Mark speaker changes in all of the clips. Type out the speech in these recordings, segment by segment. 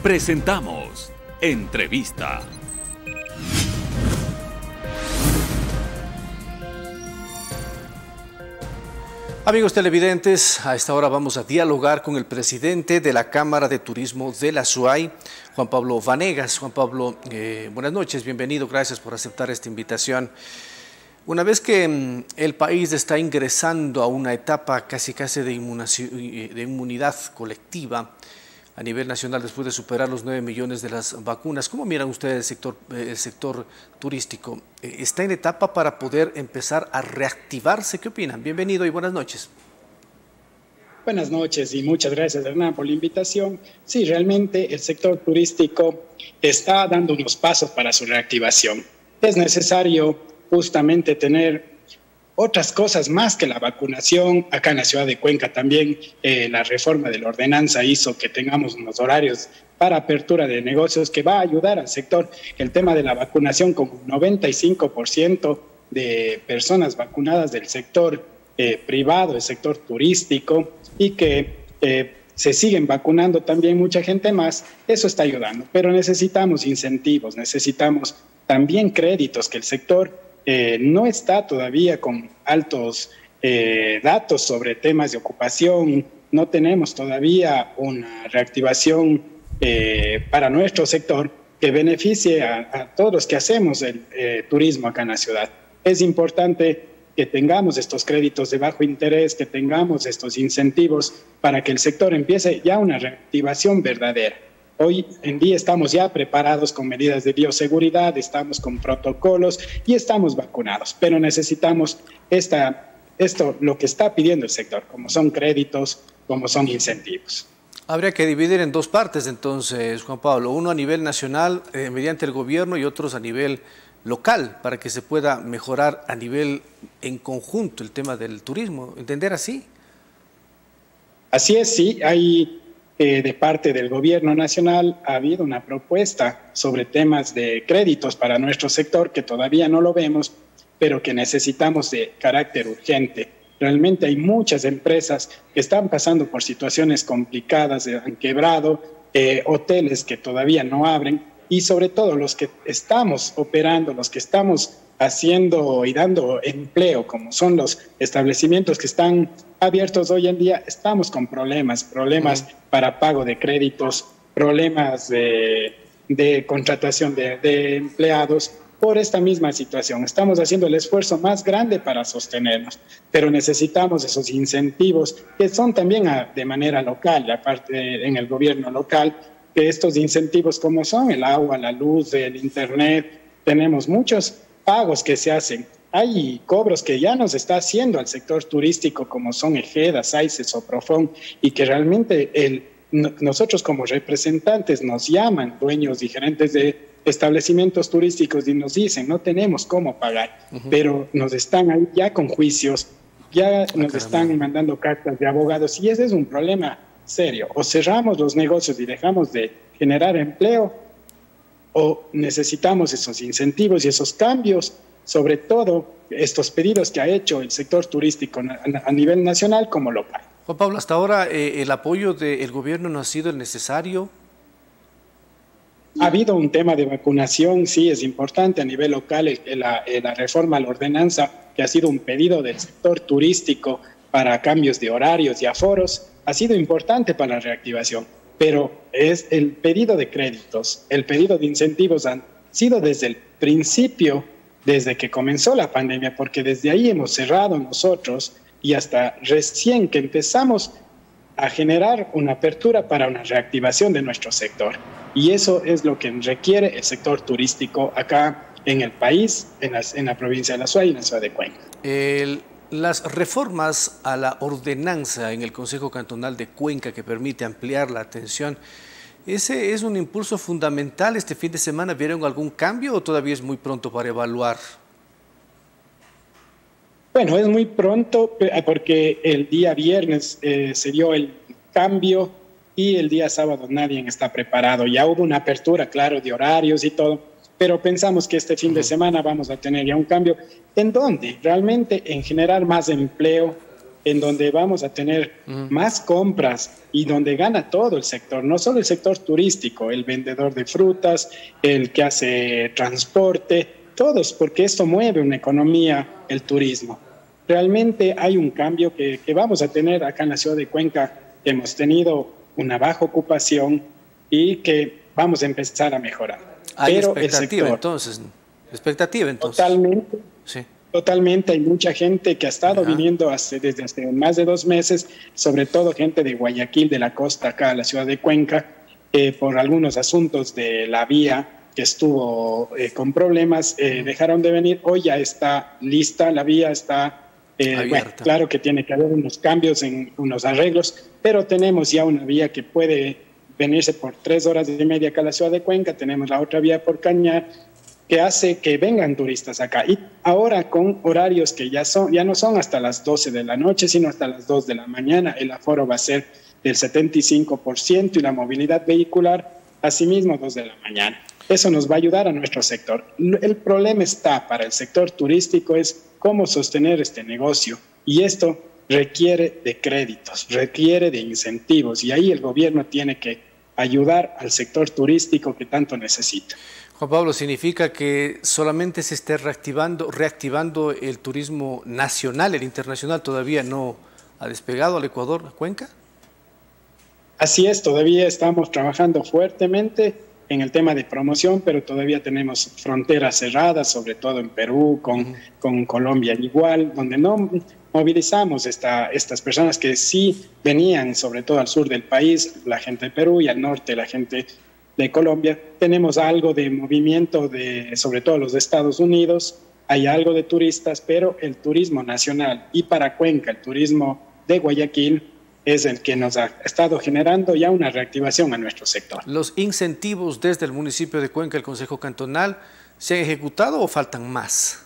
Speaker 1: Presentamos Entrevista.
Speaker 2: Amigos televidentes, a esta hora vamos a dialogar con el presidente de la Cámara de Turismo de la SUAY, Juan Pablo Vanegas. Juan Pablo, buenas noches, bienvenido, gracias por aceptar esta invitación. Una vez que el país está ingresando a una etapa casi de inmunidad colectiva a nivel nacional después de superar los 9 millones de las vacunas, ¿cómo miran ustedes el sector turístico? ¿Está en etapa para poder empezar a reactivarse? ¿Qué opinan? Bienvenido y buenas noches.
Speaker 3: Buenas noches y muchas gracias, Hernán, por la invitación. Sí, realmente el sector turístico está dando unos pasos para su reactivación. Es necesario justamente tener otras cosas más que la vacunación. Acá en la ciudad de Cuenca también la reforma de la ordenanza hizo que tengamos unos horarios para apertura de negocios que va a ayudar al sector. El tema de la vacunación, con un 95% de personas vacunadas del sector privado, del sector turístico, y que se siguen vacunando también mucha gente más, eso está ayudando. Pero necesitamos incentivos, necesitamos también créditos, que el sector no está todavía con altos datos sobre temas de ocupación, no tenemos todavía una reactivación para nuestro sector que beneficie a todos los que hacemos el turismo acá en la ciudad. Es importante que tengamos estos créditos de bajo interés, que tengamos estos incentivos para que el sector empiece ya una reactivación verdadera. Hoy en día estamos ya preparados con medidas de bioseguridad, estamos con protocolos y estamos vacunados, pero necesitamos esto, lo que está pidiendo el sector, como son créditos, como son incentivos.
Speaker 2: Habría que dividir en dos partes entonces, Juan Pablo, uno a nivel nacional mediante el gobierno y otros a nivel local, para que se pueda mejorar a nivel en conjunto el tema del turismo, ¿entender así?
Speaker 3: Así es, sí, hay de parte del gobierno nacional ha habido una propuesta sobre temas de créditos para nuestro sector que todavía no lo vemos, pero que necesitamos de carácter urgente. Realmente hay muchas empresas que están pasando por situaciones complicadas, han quebrado, hoteles que todavía no abren, y sobre todo los que estamos operando, los que estamos haciendo y dando empleo, como son los establecimientos que están abiertos hoy en día, estamos con problemas para pago de créditos, problemas de contratación de empleados por esta misma situación. Estamos haciendo el esfuerzo más grande para sostenernos, pero necesitamos esos incentivos que son también de manera local, aparte en el gobierno local, que estos incentivos como son el agua, la luz, el internet, tenemos muchos pagos que se hacen. Hay cobros que ya nos está haciendo al sector turístico, como son Ejeda, SAICES o Profon, y que realmente nosotros como representantes nos llaman dueños y gerentes de establecimientos turísticos y nos dicen no tenemos cómo pagar, pero nos están ahí ya con juicios, ya nos están mandando cartas de abogados, y ese es un problema serio. O cerramos los negocios y dejamos de generar empleo, o necesitamos esos incentivos y esos cambios, sobre todo estos pedidos que ha hecho el sector turístico a nivel nacional como local.
Speaker 2: Juan Pablo, hasta ahora el apoyo del gobierno no ha sido el necesario.
Speaker 3: Ha habido un tema de vacunación, sí, es importante a nivel local, la reforma a la ordenanza, que ha sido un pedido del sector turístico para cambios de horarios y aforos, ha sido importante para la reactivación, pero es el pedido de créditos, el pedido de incentivos han sido desde el principio, desde que comenzó la pandemia, porque desde ahí hemos cerrado nosotros y hasta recién que empezamos a generar una apertura para una reactivación de nuestro sector. Y eso es lo que requiere el sector turístico acá en el país, en la provincia de la SUAY y en la ciudad de Cuenca.
Speaker 2: Las reformas a la ordenanza en el Consejo Cantonal de Cuenca que permite ampliar la atención, ¿ese es un impulso fundamental? ¿Este fin de semana vieron algún cambio o todavía es muy pronto para evaluar?
Speaker 3: Bueno, es muy pronto porque el día viernes se dio el cambio y el día sábado nadie está preparado. Ya hubo una apertura, claro, de horarios y todo, pero pensamos que este fin de semana vamos a tener ya un cambio. ¿En dónde? Realmente en generar más empleo, en donde vamos a tener más compras y donde gana todo el sector, no solo el sector turístico, el vendedor de frutas, el que hace transporte, todos, porque esto mueve una economía, el turismo. Realmente hay un cambio que vamos a tener acá en la ciudad de Cuenca. Hemos tenido una baja ocupación y que vamos a empezar a mejorar.
Speaker 2: Hay
Speaker 3: pero
Speaker 2: expectativa,
Speaker 3: el sector,
Speaker 2: entonces.
Speaker 3: Totalmente.
Speaker 2: Sí.
Speaker 3: Totalmente, hay mucha gente que ha estado viniendo desde hace más de 2 meses, sobre todo gente de Guayaquil, de la costa, acá a la ciudad de Cuenca, por algunos asuntos de la vía que estuvo con problemas, dejaron de venir. Hoy ya está lista, la vía está, bueno, claro que tiene que haber unos cambios, unos arreglos, pero tenemos ya una vía que puede venirse por 3 horas y media acá a la ciudad de Cuenca, tenemos la otra vía por Cañar, que hace que vengan turistas acá. Y ahora con horarios que ya no son hasta las 12 de la noche, sino hasta las 2 de la mañana. El aforo va a ser del 75% y la movilidad vehicular, asimismo, 2 de la mañana. Eso nos va a ayudar a nuestro sector. El problema está para el sector turístico es cómo sostener este negocio. Y esto requiere de créditos, requiere de incentivos. Y ahí el gobierno tiene que ayudar al sector turístico que tanto necesita.
Speaker 2: Juan Pablo, ¿significa que solamente se esté reactivando el turismo nacional, el internacional todavía no ha despegado al Ecuador, a Cuenca?
Speaker 3: Así es, todavía estamos trabajando fuertemente en el tema de promoción, pero todavía tenemos fronteras cerradas, sobre todo en Perú, con Colombia igual, donde no movilizamos estas personas que sí venían, sobre todo al sur del país, la gente de Perú, y al norte la gente de Colombia. Tenemos algo de movimiento, sobre todo los de Estados Unidos, hay algo de turistas, pero el turismo nacional y para Cuenca, el turismo de Guayaquil, es el que nos ha estado generando ya una reactivación a nuestro sector.
Speaker 2: ¿Los incentivos desde el municipio de Cuenca, el Consejo Cantonal, se han ejecutado o faltan más?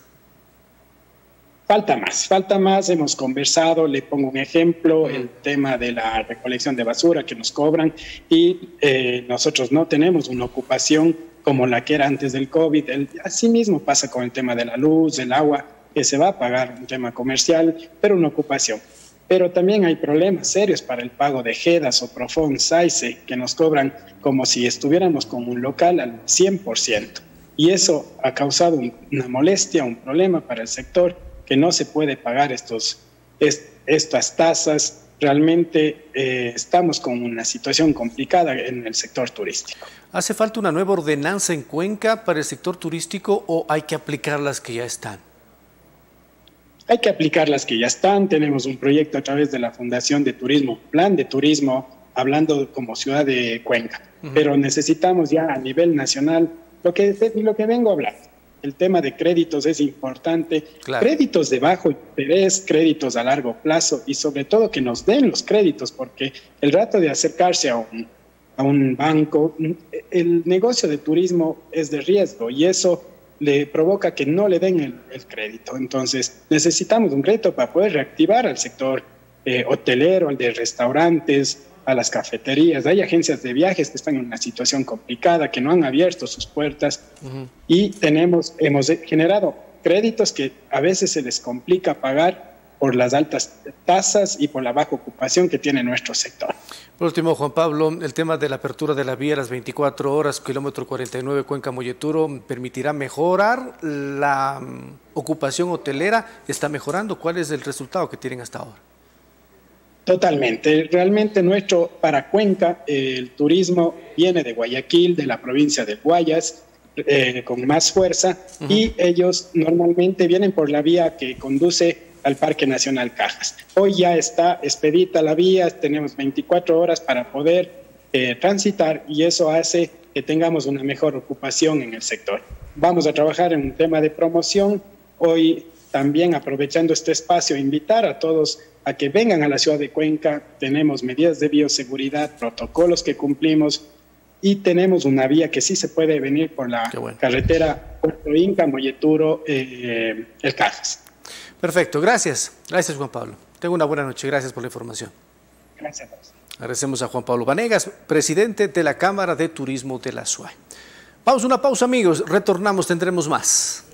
Speaker 3: Falta más, hemos conversado, le pongo un ejemplo, el tema de la recolección de basura que nos cobran y nosotros no tenemos una ocupación como la que era antes del COVID. Asimismo pasa con el tema de la luz, del agua, que se va a pagar un tema comercial, pero una ocupación. Pero también hay problemas serios para el pago de JEDAS o Profon, SAICE, que nos cobran como si estuviéramos con un local al 100%. Y eso ha causado una molestia, un problema para el sector, que no se puede pagar estas tasas. Realmente estamos con una situación complicada en el sector turístico.
Speaker 2: ¿Hace falta una nueva ordenanza en Cuenca para el sector turístico o hay que aplicar las que ya están?
Speaker 3: Hay que aplicar las que ya están. Tenemos un proyecto a través de la Fundación de Turismo, Plan de Turismo, hablando como ciudad de Cuenca. Pero necesitamos ya a nivel nacional lo que vengo a hablar. El tema de créditos es importante. Claro. Créditos de bajo interés, créditos a largo plazo y sobre todo que nos den los créditos, porque el rato de acercarse a un banco, el negocio de turismo es de riesgo y eso le provoca que no le den el crédito. Entonces necesitamos un crédito para poder reactivar al sector hotelero, al de restaurantes, a las cafeterías. Hay agencias de viajes que están en una situación complicada, que no han abierto sus puertas y hemos generado créditos que a veces se les complica pagar por las altas tasas y por la baja ocupación que tiene nuestro sector.
Speaker 2: Por último, Juan Pablo, el tema de la apertura de la vía a las 24 horas, kilómetro 49 Cuenca-Molleturo, ¿permitirá mejorar la ocupación hotelera? ¿Está mejorando? ¿Cuál es el resultado que tienen hasta ahora?
Speaker 3: Totalmente. Realmente para Cuenca, el turismo viene de Guayaquil, de la provincia de Guayas, con más fuerza, y ellos normalmente vienen por la vía que conduce al Parque Nacional Cajas. Hoy ya está expedita la vía, tenemos 24 horas para poder transitar y eso hace que tengamos una mejor ocupación en el sector. Vamos a trabajar en un tema de promoción. Hoy también, aprovechando este espacio, invitar a todos a que vengan a la ciudad de Cuenca. Tenemos medidas de bioseguridad, protocolos que cumplimos y tenemos una vía que sí se puede venir por la carretera Puerto Inca, Molleturo, el Cajas.
Speaker 2: Perfecto, gracias. Gracias, Juan Pablo. Tenga una buena noche. Gracias por la información.
Speaker 3: Gracias a todos.
Speaker 2: Agradecemos a Juan Pablo Vanegas, presidente de la Cámara de Turismo de la SUAY. Vamos a una pausa, amigos. Retornamos, tendremos más.